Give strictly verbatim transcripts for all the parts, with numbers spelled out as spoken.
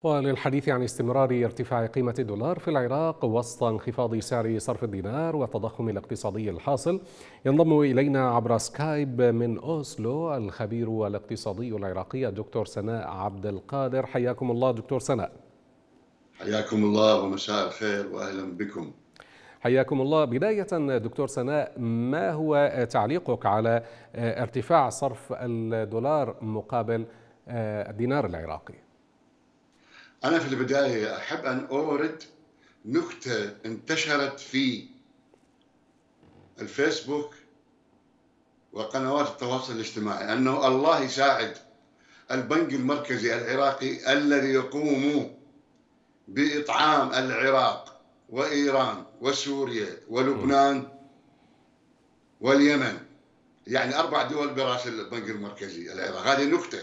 وللحديث عن استمرار ارتفاع قيمة الدولار في العراق وسط انخفاض سعر صرف الدينار والتضخم الاقتصادي الحاصل، ينضم إلينا عبر سكايب من أوسلو الخبير الاقتصادي العراقي الدكتور سناء عبد القادر. حياكم الله دكتور سناء. حياكم الله ومساء الخير وأهلا بكم. حياكم الله. بداية دكتور سناء، ما هو تعليقك على ارتفاع صرف الدولار مقابل الدينار العراقي؟ أنا في البداية أحب أن أورد نكتة انتشرت في الفيسبوك وقنوات التواصل الاجتماعي، أنه الله يساعد البنك المركزي العراقي الذي يقوم بإطعام العراق وإيران وسوريا ولبنان واليمن، يعني أربع دول برأس البنك المركزي العراقي. هذه نكتة.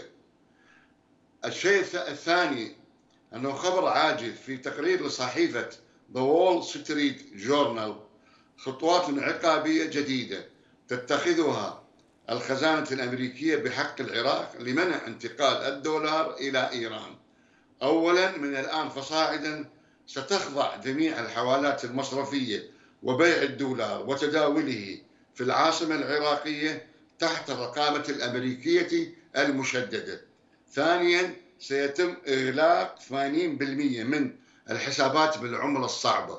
الشيء الثاني أنه خبر عاجل في تقرير لصحيفة The Wall Street Journal خطوات عقابية جديدة تتخذها الخزانة الأمريكية بحق العراق لمنع انتقال الدولار إلى إيران. أولا، من الآن فصاعدا ستخضع جميع الحوالات المصرفية وبيع الدولار وتداوله في العاصمة العراقية تحت الرقابة الأمريكية المشددة. ثانيا، سيتم إغلاق ثمانين بالمئة من الحسابات بالعملة الصعبة.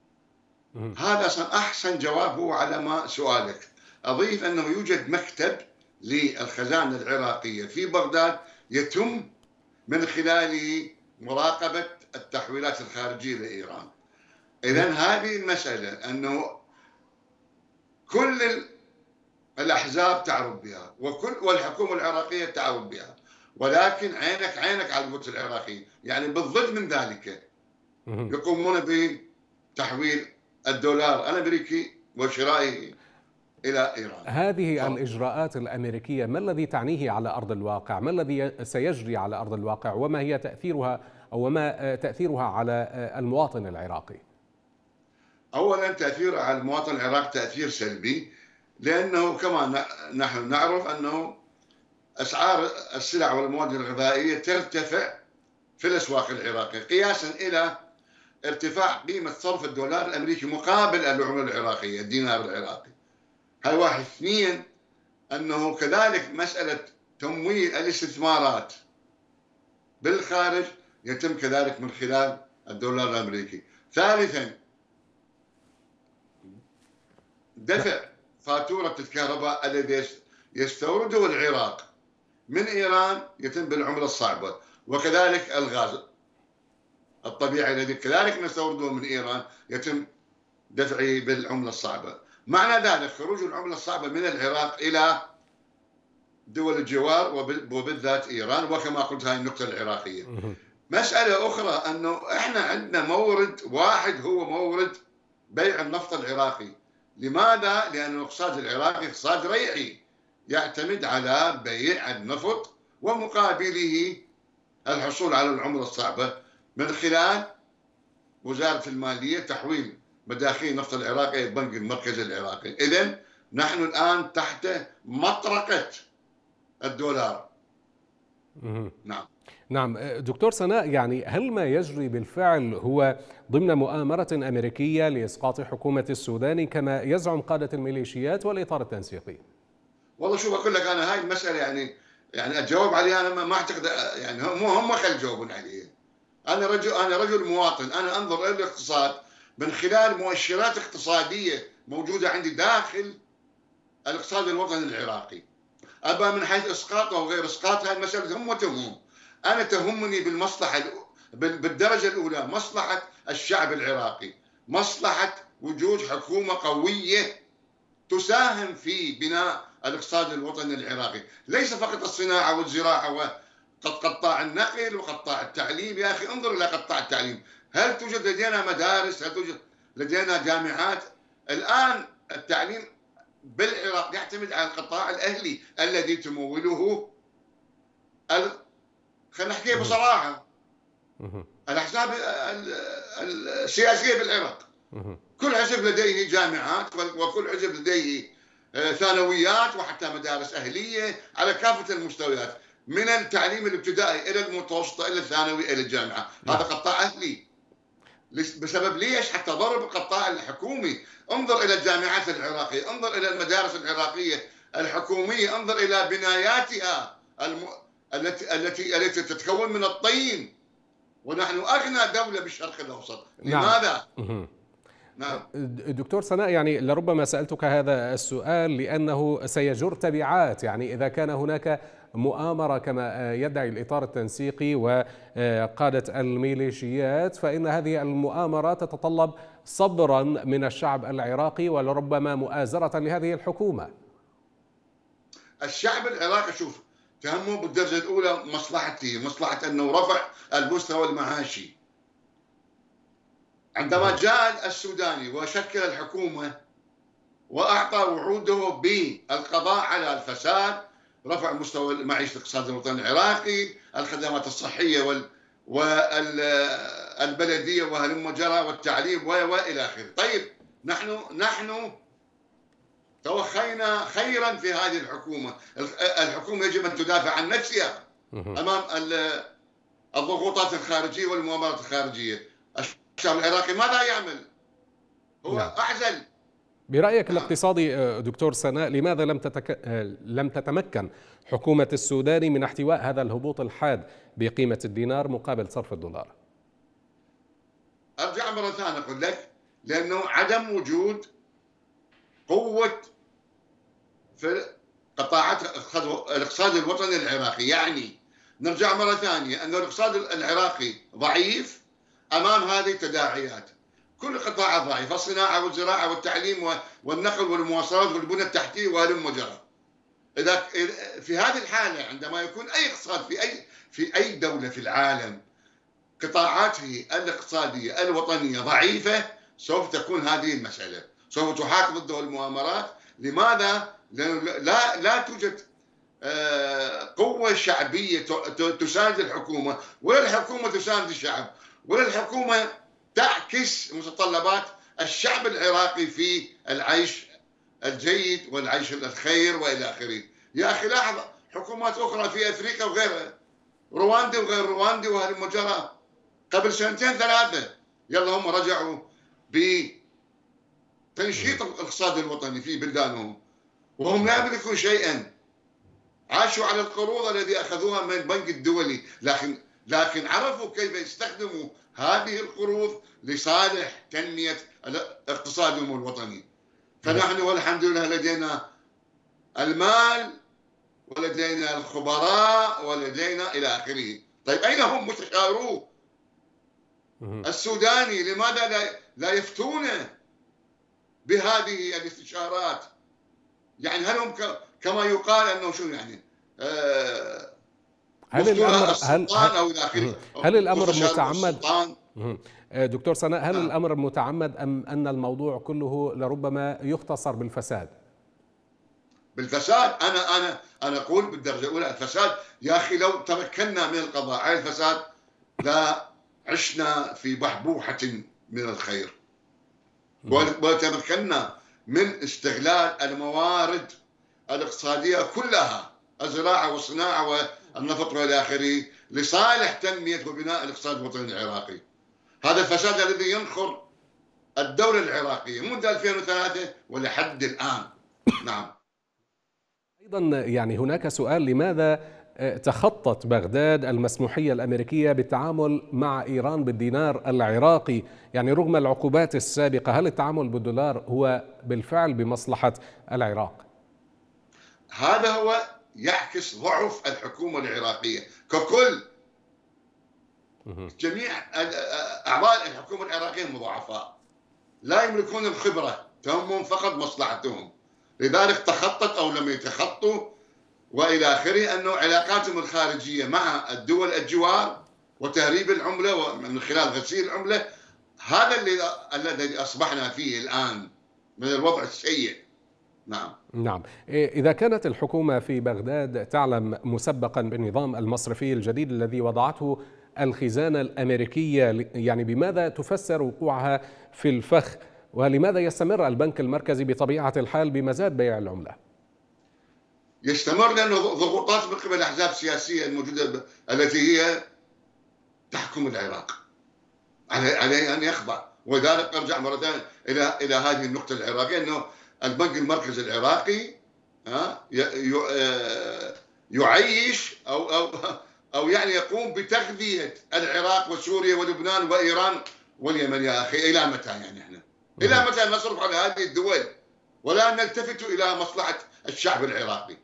هذا أحسن جواب هو على ما سؤالك. أضيف أنه يوجد مكتب للخزانة العراقية في بغداد يتم من خلاله مراقبة التحويلات الخارجية لإيران. إذن هذه المسألة أنه كل الأحزاب تعرف بها وكل والحكومة العراقية تعرف بها، ولكن عينك عينك على القدس العراقية، يعني بالضد من ذلك يقومون بتحويل الدولار الأمريكي وشرائه إلى إيران. هذه طبعا. الإجراءات الأمريكية ما الذي تعنيه على أرض الواقع؟ ما الذي سيجري على أرض الواقع؟ وما هي تأثيرها أو ما تأثيرها على المواطن العراقي؟ أولا، تأثيرها على المواطن العراقي تأثير سلبي، لأنه كما نحن نعرف أنه أسعار السلع والمواد الغذائية ترتفع في الأسواق العراقية قياسا إلى ارتفاع قيمة صرف الدولار الأمريكي مقابل العملة العراقية الدينار العراقي. هاي واحد. اثنين، أنه كذلك مسألة تمويل الاستثمارات بالخارج يتم كذلك من خلال الدولار الأمريكي. ثالثا، دفع فاتورة الكهرباء الذي يستورده العراق من إيران يتم بالعملة الصعبة، وكذلك الغاز الطبيعي الذي كذلك نستورده من إيران يتم دفعه بالعملة الصعبة. معنى ذلك خروج العملة الصعبة من العراق إلى دول الجوار وبالذات إيران، وكما قلت هاي النقطة العراقية. مسألة أخرى أنه إحنا عندنا مورد واحد هو مورد بيع النفط العراقي. لماذا؟ لأن الاقتصاد العراقي اقتصاد ريعي يعتمد على بيع النفط ومقابله الحصول على العملة الصعبة من خلال وزارة المالية تحويل مداخيل النفط العراقي إلى البنك المركزي العراقي. إذن نحن الآن تحت مطرقة الدولار. نعم نعم دكتور سناء، يعني هل ما يجري بالفعل هو ضمن مؤامرة أمريكية لإسقاط حكومة السودان كما يزعم قادة الميليشيات والإطار التنسيقي؟ والله شوف أقول لك أنا هاي المسألة يعني يعني أجاوب عليها أنا ما أعتقد، يعني هم هم خلوا يجاوبون عليها. أنا رجل أنا رجل مواطن، أنا أنظر إلى الاقتصاد من خلال مؤشرات اقتصادية موجودة عندي داخل الاقتصاد الوطني العراقي. أبا من حيث إسقاطه وغير إسقاطه هاي المسألة هم تهمهم. أنا تهمني بالمصلحة بالدرجة الأولى مصلحة الشعب العراقي، مصلحة وجود حكومة قوية تساهم في بناء الاقتصاد الوطني العراقي، ليس فقط الصناعة والزراعة وقطاع النقل وقطاع التعليم. يا أخي انظر إلى قطاع التعليم، هل توجد لدينا مدارس؟ هل توجد لدينا جامعات؟ الآن التعليم بالعراق يعتمد على القطاع الأهلي الذي تموله ال... خلينا نحكي بصراحة الأحزاب السياسية بالعراق. كل حزب لديه جامعات وكل حزب لديه ثانويات وحتى مدارس أهلية على كافة المستويات. من التعليم الابتدائي إلى المتوسطة إلى الثانوي إلى الجامعة. نعم. هذا قطاع أهلي. بسبب ليش؟ حتى ضرب القطاع الحكومي. انظر إلى الجامعات العراقية، انظر إلى المدارس العراقية الحكومية، انظر إلى بناياتها الم... التي التي التي تتكون من الطين، ونحن أغنى دولة بالشرق الأوسط. لماذا؟ نعم. نعم. دكتور سناء، يعني لربما سألتك هذا السؤال لأنه سيجر تبعات. يعني إذا كان هناك مؤامرة كما يدعي الإطار التنسيقي وقادة الميليشيات، فإن هذه المؤامرة تتطلب صبرا من الشعب العراقي ولربما مؤازرة لهذه الحكومة. الشعب العراقي شوف تهمه بالدرجة الأولى مصلحته، مصلحة أنه رفع المستوى المعاشي. عندما جاء السوداني وشكل الحكومة وأعطى وعوده بالقضاء على الفساد، رفع مستوى المعيشة الاقتصادي الوطني العراقي، الخدمات الصحية وال والبلدية وهلم جرى والتعليم وإلى آخره. طيب نحن نحن توخينا خيرا في هذه الحكومة. الحكومة يجب أن تدافع عن نفسها أمام الضغوطات الخارجية والمؤامرات الخارجية. الشعب العراقي ماذا يعمل؟ هو نعم. أعزل. برأيك الاقتصادي دكتور سناء، لماذا لم تتك... لم تتمكن حكومة السودان من احتواء هذا الهبوط الحاد بقيمة الدينار مقابل صرف الدولار؟ أرجع مرة ثانية أقول لك، لأنه عدم وجود قوة في قطاعات الاقتصاد الوطني العراقي. يعني نرجع مرة ثانية أن الاقتصاد العراقي ضعيف أمام هذه التداعيات. كل القطاعات ضعيفة، الصناعة والزراعة والتعليم والنقل والمواصلات والبنى التحتية وهلم جرى. إذا في هذه الحالة عندما يكون أي اقتصاد في أي في أي دولة في العالم قطاعاته الاقتصادية الوطنية ضعيفة، سوف تكون هذه المسألة، سوف تحاك ضده المؤامرات. لماذا؟ لأنه لا لا توجد قوة شعبية تساند الحكومة، ولا الحكومة تساند الشعب، ولا الحكومة تعكس متطلبات الشعب العراقي في العيش الجيد والعيش الخير والى اخره. يا اخي لاحظ حكومات اخرى في افريقيا وغيرها، رواندي وغير رواندي وهلم جرى، قبل سنتين ثلاثه يلا هم رجعوا بتنشيط الاقتصاد الوطني في بلدانهم وهم لا يملكون شيئا، عاشوا على القروض الذي اخذوها من البنك الدولي، لكن لكن عرفوا كيف يستخدموا هذه القروض لصالح تنمية اقتصادهم الوطني. فنحن والحمد لله لدينا المال ولدينا الخبراء ولدينا إلى آخره. طيب أين هم مستشاروه؟ السوداني لماذا لا لا يفتون بهذه الاستشارات؟ يعني هل هم كما يقال أنه شو يعني آه هل الأمر هل أو إلى آخره؟ هل الأمر متعمد دكتور سناء؟ هل الأمر متعمد أم أن الموضوع كله لربما يختصر بالفساد؟ بالفساد. أنا أنا أنا أقول بالدرجة الأولى الفساد. يا أخي لو تمكنا من القضاء على الفساد لا عشنا في بحبوحة من الخير، وتمكنا من استغلال الموارد الاقتصادية كلها، الزراعة والصناعة والنفط والى اخره، لصالح تنمية وبناء الاقتصاد الوطني العراقي. هذا الفساد الذي ينخر الدولة العراقية منذ ألفين وثلاثة ولحد الآن. نعم. أيضا يعني هناك سؤال، لماذا تخطت بغداد المسموحية الأمريكية بالتعامل مع إيران بالدينار العراقي؟ يعني رغم العقوبات السابقة، هل التعامل بالدولار هو بالفعل بمصلحة العراق؟ هذا هو يعكس ضعف الحكومة العراقية ككل. جميع أعضاء الحكومة العراقية مضاعفاء، لا يملكون الخبرة، تهمهم فقط مصلحتهم، لذلك تخطط أو لم يتخطوا وإلى آخره. أنه علاقاتهم الخارجية مع الدول الجوار وتهريب العملة ومن خلال غسيل العملة، هذا الذي أصبحنا فيه الآن من الوضع السيء. نعم. نعم. إذا كانت الحكومة في بغداد تعلم مسبقا بالنظام المصرفي الجديد الذي وضعته الخزانة الأمريكية، يعني بماذا تفسر وقوعها في الفخ؟ ولماذا يستمر البنك المركزي بطبيعة الحال بمزاد بيع العملة؟ يستمر لأنه ضغوطات من قبل الأحزاب السياسية الموجودة التي هي تحكم العراق، عليه أن يخضع. ولذلك أرجع مرة ثانية إلى إلى هذه النقطة العراقية، أنه البنك المركزي العراقي يعيش أو أو أو يعني يقوم بتغذية العراق وسوريا ولبنان وإيران واليمن. يا أخي إلى متى يعني إحنا؟ إلى متى نصرف على هذه الدول ولا نلتفت إلى مصلحة الشعب العراقي؟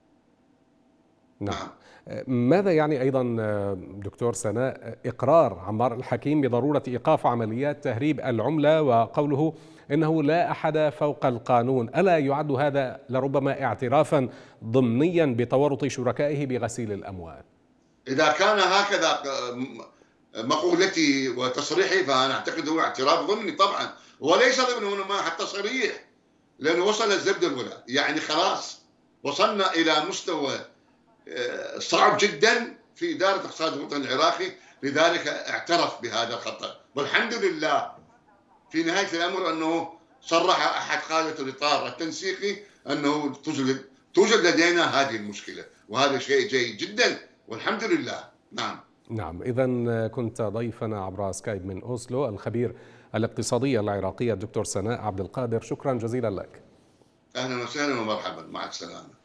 نعم. ماذا يعني أيضا دكتور سناء إقرار عمار الحكيم بضرورة إيقاف عمليات تهريب العملة وقوله إنه لا أحد فوق القانون؟ ألا يعد هذا لربما اعترافا ضمنيا بتورط شركائه بغسيل الأموال؟ إذا كان هكذا مقولتي وتصريحي فأنا أعتقد هو اعتراف ضمني طبعا، وليس ضمني هنا حتى صريح، لأنه وصل الزبد الولا، يعني خلاص وصلنا إلى مستوى صعب جدا في إدارة اقتصاد الوطن العراقي، لذلك اعترف بهذا الخطأ. والحمد لله في نهاية الأمر أنه صرح أحد قادة الإطار التنسيقي أنه توجد توجد لدينا هذه المشكلة، وهذا شيء جيد جدا والحمد لله. نعم نعم. إذا كنت ضيفنا عبر سكايب من أوسلو الخبير الاقتصادي العراقي الدكتور سناء عبد القادر، شكرا جزيلا لك. أهلا وسهلا ومرحبا، مع السلامة.